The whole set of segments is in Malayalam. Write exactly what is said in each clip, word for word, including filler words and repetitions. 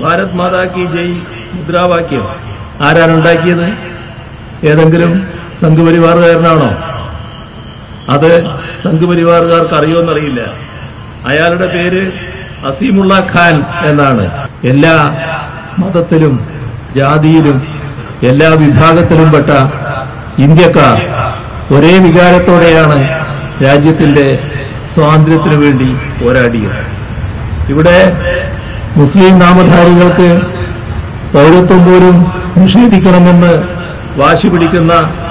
ഭാരത് മാതാ കി ജയ് മുദ്രാവാക്യം ആരാണ് ഉണ്ടാക്കിയത്? ഏതെങ്കിലും സംഘപരിവാറുകാരനാണോ? അത് സംഘപരിവാറുകാർക്ക് അറിയുമെന്നറിയില്ല. അയാളുടെ പേര് അസീമുള്ള ഖാൻ എന്നാണ്. എല്ലാ മതത്തിലും ജാതിയിലും എല്ലാ വിഭാഗത്തിലും പെട്ട ഇന്ത്യക്കാർ ഒരേ വികാരത്തോടെയാണ് രാജ്യത്തിന്റെ സ്വാതന്ത്ര്യത്തിനു വേണ്ടി പോരാടിയത്. ഇവിടെ മുസ്ലിം നാമധാരികൾക്ക് പൗരത്വം പോലും നിഷേധിക്കണമെന്ന് വാശി പിടിക്കുന്ന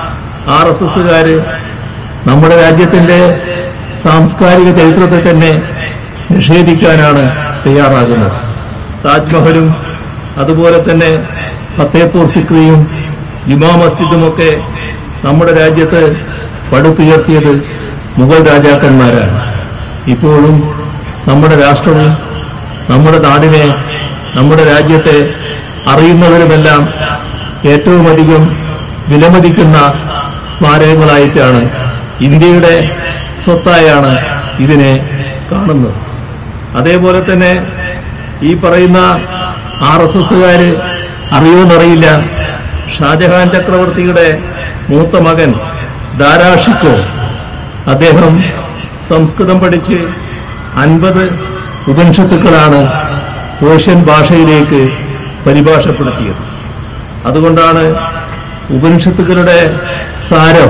ആർ എസ് എസുകാര് നമ്മുടെ രാജ്യത്തിന്റെ സാംസ്കാരിക ചരിത്രത്തെ തന്നെ നിഷേധിക്കാനാണ് തയ്യാറാകുന്നത്. താജ്മഹലും അതുപോലെ തന്നെ ഫത്തേപൂർ സിക്രിയും ജുമാ മസ്ജിദുമൊക്കെ നമ്മുടെ രാജ്യത്ത് പടുത്തുയർത്തിയത് മുഗൾ രാജാക്കന്മാരാണ്. ഇപ്പോഴും നമ്മുടെ രാഷ്ട്രവും നമ്മുടെ നാടിനെ നമ്മുടെ രാജ്യത്തെ അറിയുന്നവരുമെല്ലാം ഏറ്റവും അധികം വിലമതിക്കുന്ന സ്മാരകങ്ങളായിട്ടാണ്, ഇന്ത്യയുടെ സ്വത്തായാണ് ഇതിനെ കാണുന്നത്. അതേപോലെ തന്നെ ഈ പറയുന്ന ആർ എസ് എസുകാര് അറിയുമെന്നറിയില്ല, ഷാജഹാൻ ചക്രവർത്തിയുടെ മൂത്ത മകൻ ദാരാ ഷിക്കോ അദ്ദേഹം സംസ്കൃതം പഠിച്ച് അൻപത് ഉപനിഷത്തുക്കളാണ് പേർഷ്യൻ ഭാഷയിലേക്ക് പരിഭാഷപ്പെടുത്തിയത്. അതുകൊണ്ടാണ് ഉപനിഷത്തുക്കളുടെ സാരം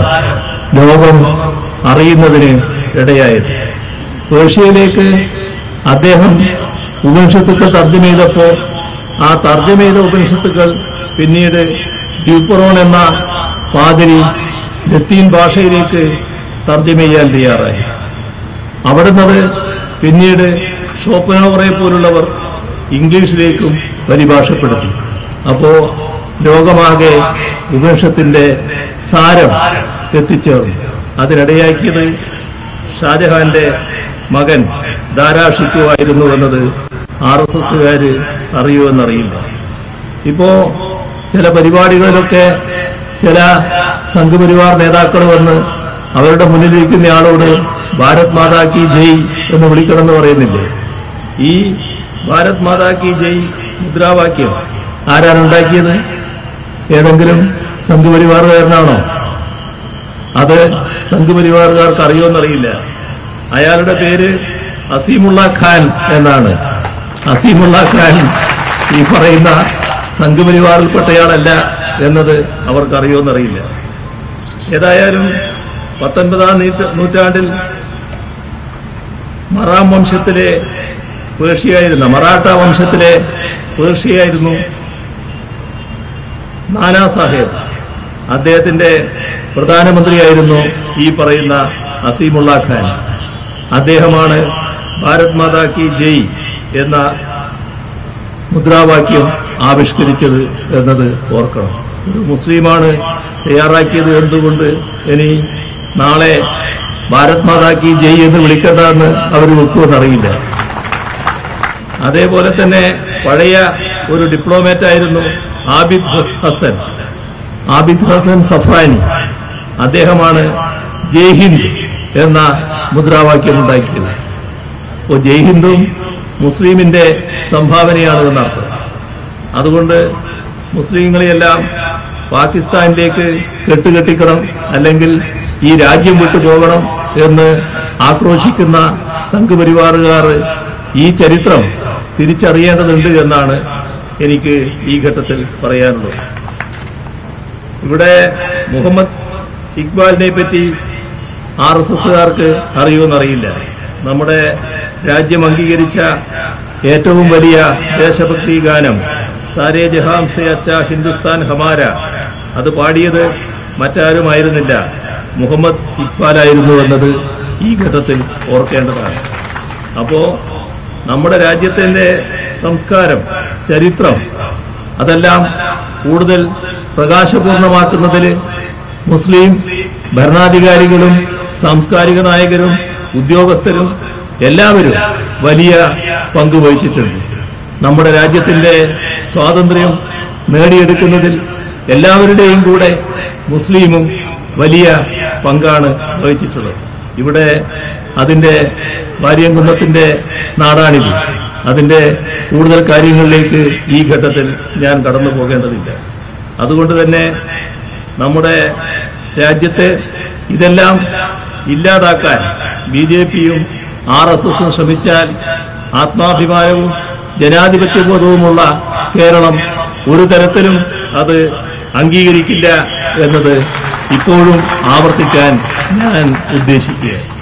ലോകം അറിയുന്നതിന് ഇടയായത്. പേർഷ്യയിലേക്ക് അദ്ദേഹം ഉപനിഷത്തുക്കൾ തർജ്ജമ ചെയ്തപ്പോൾ ആ തർജ്ജമ ചെയ്ത ഉപനിഷത്തുക്കൾ പിന്നീട് ഡ്യൂപ്പറോൺ എന്ന പാതിരി ലത്തീൻ ഭാഷയിലേക്ക് തർജ്ജമ ചെയ്യാൻ തയ്യാറായി. അവിടുന്നത് പിന്നീട് ഷോപ്പനോവറെ പോലുള്ളവർ ഇംഗ്ലീഷിലേക്കും പരിഭാഷപ്പെടുത്തി. അപ്പോ ലോകമാകെ ഉപനിഷത്തിന്റെ സാരം എത്തിച്ചേർന്നു. അതിനിടയാക്കിയത് ഷാജഹാന്റെ മകൻ ദാരാ ഷിക്കോ ആയിരുന്നു എന്നത് ആർ എസ് എസുകാര് അറിയുമെന്നറിയില്ല. ഇപ്പോ ചില പരിപാടികളിലൊക്കെ ചില സംഘപരിവാർ നേതാക്കൾ വന്ന് അവരുടെ മുന്നിലിരിക്കുന്ന ആളോട് ഭാരത് മാതാ കി ജയ് എന്ന് വിളിക്കണമെന്ന് പറയുന്നില്ലേ? ഈ ഭാരത് മാതാ കി ജയ് മുദ്രാവാക്യം ആരാണ് ഉണ്ടാക്കിയത്? ഏതെങ്കിലും സംഘപരിവാറുകാരനാണോ? അത് സംഘപരിവാറുകാർക്ക് അറിയുമെന്നറിയില്ല. അയാളുടെ പേര് അസീമുള്ള ഖാൻ എന്നാണ്. അസീമുള്ള ഖാൻ ഈ പറയുന്ന സംഘപരിവാറിൽപ്പെട്ടയാളല്ല എന്നത് അവർക്ക് അറിയുമെന്നറിയില്ല. ഏതായാലും പത്തൊൻപതാം നൂറ്റാണ്ടിൽ മറാം വംശത്തിലെ പേർഷ്യയായിരുന്ന മറാഠ വംശത്തിലെ പേർഷ്യയായിരുന്നു നാനാ സാഹേബ്. അദ്ദേഹത്തിന്റെ പ്രധാനമന്ത്രിയായിരുന്നു ഈ പറയുന്ന അസീമുള്ള ഖാൻ. അദ്ദേഹമാണ് ഭാരത് മാതാ കി ജയ് എന്ന മുദ്രാവാക്യം ആവിഷ്കരിച്ചത് എന്നത് ഓർക്കണം. ഒരു മുസ്ലിമാണ് തയ്യാറാക്കിയത് എന്തുകൊണ്ട് ഇനി നാളെ ഭാരത് മാതാ കി ജയ് എന്ന് വിളിക്കേണ്ടതെന്ന് അവർ വെക്കുമെന്നറിയില്ല. അതേപോലെ തന്നെ പഴയ ഒരു ഡിപ്ലോമാറ്റ് ആയിരുന്നു ആബിദ് ഹസൻ ആബിദ് ഹസൻ സഫ്രാനി. അദ്ദേഹമാണ് ജയ് ഹിന്ദ് എന്ന മുദ്രാവാക്യം ഉണ്ടാക്കിയത്. അപ്പോൾ ജയ് ഹിന്ദും മുസ്ലിമിന്റെ സംഭാവനയാണ് എന്നർത്ഥം. അതുകൊണ്ട് മുസ്ലിങ്ങളെയെല്ലാം പാകിസ്ഥാനിലേക്ക് കെട്ടുകെട്ടിക്കണം, അല്ലെങ്കിൽ ഈ രാജ്യം വിട്ടു പോകണം എന്ന് ആക്രോശിക്കുന്ന സംഘപരിവാറുകാർ ഈ ചരിത്രം തിരിച്ചറിയേണ്ടതുണ്ട് എന്നാണ് എനിക്ക് ഈ ഘട്ടത്തിൽ പറയാനുള്ളത്. ഇവിടെ മുഹമ്മദ് ഇക്ബാലിനെ പറ്റി ആർ എസ് എസുകാർക്ക് അറിയുമെന്നറിയില്ല. നമ്മുടെ രാജ്യം അംഗീകരിച്ച ഏറ്റവും വലിയ ദേശഭക്തി ഗാനം സാരേ ജഹാം സെ അച്ഛാ ഹിന്ദുസ്ഥാൻ ഹമാര, അത് പാടിയത് മറ്റാരുമായിരുന്നില്ല, മുഹമ്മദ് ഇക്ബാലായിരുന്നു എന്നത് ഈ ഘട്ടത്തിൽ ഓർക്കേണ്ടതാണ്. അപ്പോ നമ്മുടെ രാജ്യത്തിന്റെ സംസ്കാരം, ചരിത്രം, അതെല്ലാം കൂടുതൽ പ്രകാശപൂർണമാക്കുന്നതിൽ മുസ്ലിം ഭരണാധികാരികളും സാംസ്കാരിക നായകരും ഉദ്യോഗസ്ഥരും എല്ലാവരും വലിയ പങ്ക് വഹിച്ചിട്ടുണ്ട്. നമ്മുടെ രാജ്യത്തിന്റെ സ്വാതന്ത്ര്യം നേടിയെടുക്കുന്നതിൽ എല്ലാവരുടെയും കൂടെ മുസ്ലിമും വലിയ പങ്കാണ് വഹിച്ചിട്ടുള്ളത്. ഇവിടെ അതിന്റെ വാര്യംകുന്നത്തിന്റെ നാടാണിത്. അതിന്റെ കൂടുതൽ കാര്യങ്ങളിലേക്ക് ഈ ഘട്ടത്തിൽ ഞാൻ കടന്നു പോകേണ്ടതില്ല. അതുകൊണ്ട് തന്നെ നമ്മുടെ രാജ്യത്തെ ഇതെല്ലാം ഇല്ലാതാക്കാൻ ബി ജെ പിയും ആർ എസ് എസും ശ്രമിച്ചാൽ ആത്മാഭിമാനവും ജനാധിപത്യബോധവുമുള്ള കേരളം ഒരു തരത്തിലും അത് അംഗീകരിക്കില്ല എന്നത് ഇപ്പോഴും ആവർത്തിക്കാൻ ഞാൻ ഉദ്ദേശിക്കുക.